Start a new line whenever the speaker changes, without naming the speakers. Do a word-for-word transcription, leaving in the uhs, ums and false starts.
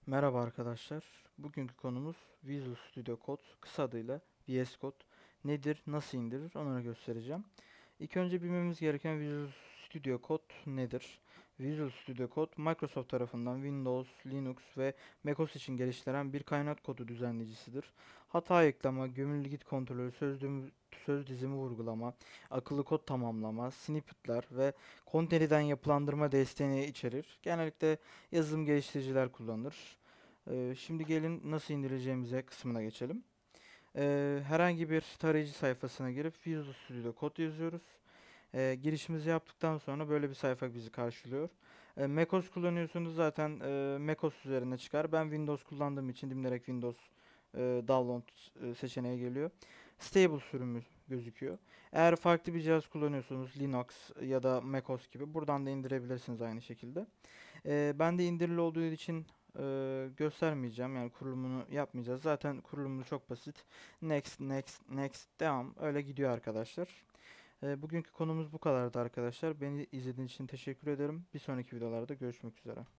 Merhaba arkadaşlar. Bugünkü konumuz Visual Studio Code, kısa adıyla V S Code. Nedir, nasıl indirilir onları göstereceğim. İlk önce bilmemiz gereken Visual Studio Code nedir? Visual Studio Code, Microsoft tarafından Windows, Linux ve macOS için geliştirilen bir kaynak kodu düzenleyicisidir. Hata ekleme, gömülü git kontrolü, söz, dizimi, söz dizimi vurgulama, akıllı kod tamamlama, snippetler ve konteniden yapılandırma desteğini içerir. Genellikle yazılım geliştiriciler kullanır. Ee, şimdi gelin nasıl indireceğimize kısmına geçelim. Ee, herhangi bir tarayıcı sayfasına girip Visual Studio Code yazıyoruz. Ee, girişimizi yaptıktan sonra böyle bir sayfa bizi karşılıyor. Ee, macOS kullanıyorsunuz zaten e, macOS üzerine çıkar. Ben Windows kullandığım için direkt Windows e, download e, seçeneği geliyor. Stable sürümü gözüküyor. Eğer farklı bir cihaz kullanıyorsanız Linux ya da macOS gibi buradan da indirebilirsiniz aynı şekilde. Ee, ben de indirili olduğu için e, göstermeyeceğim. Yani kurulumunu yapmayacağız. Zaten kurulumu çok basit. Next, next, next, devam. Öyle gidiyor arkadaşlar. Ee, bugünkü konumuz bu kadardı arkadaşlar. Beni izlediğiniz için teşekkür ederim. Bir sonraki videolarda görüşmek üzere.